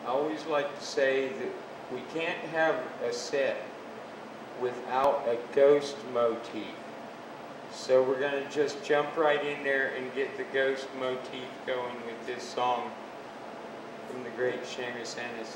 I always like to say that we can't have a set without a ghost motif. So we're going to just jump right in there and get the ghost motif going with this song from the great Seamus Ennis.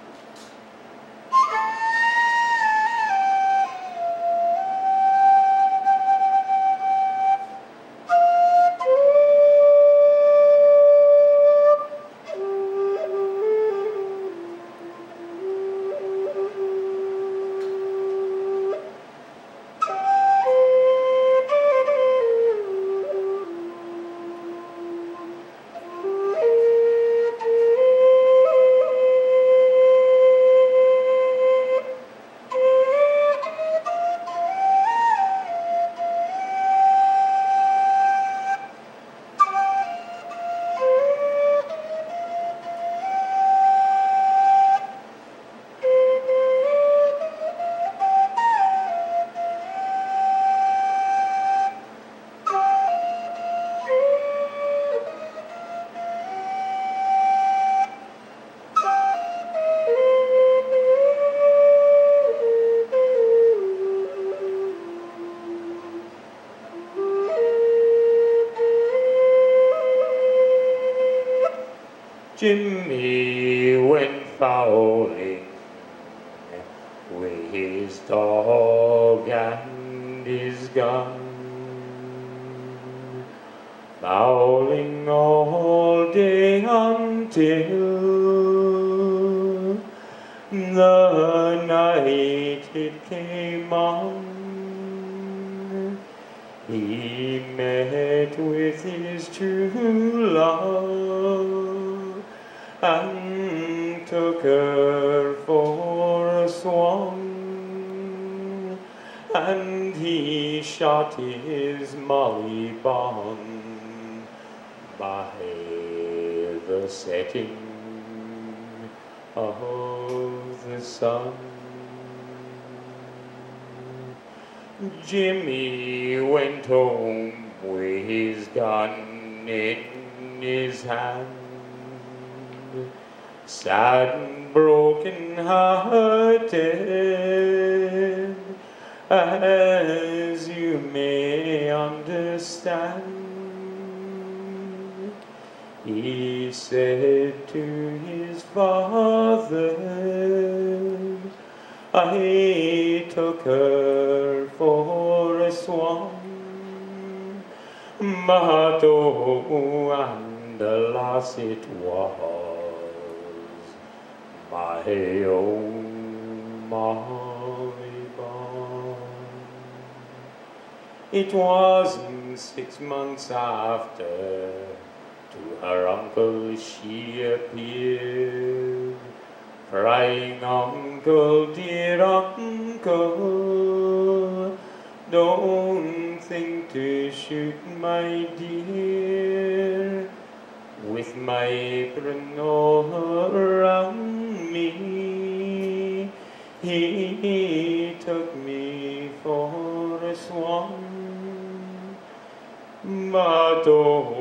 Jimmy went fowling with his dog and his gun, fowling all day until the night it came on. He met with his true love and took her for a swan, and he shot his Molly Bond by the setting of the sun. Jimmy went home with his gun in his hand, sad and broken-hearted, as you may understand. He said to his father, I took her for a swan, but oh, and alas it was my own Molly Bond. It wasn't 6 months after to her uncle she appeared, crying, Uncle, dear uncle, don't think to shoot my dear, with my apron all around me. He took me for a swan, but oh,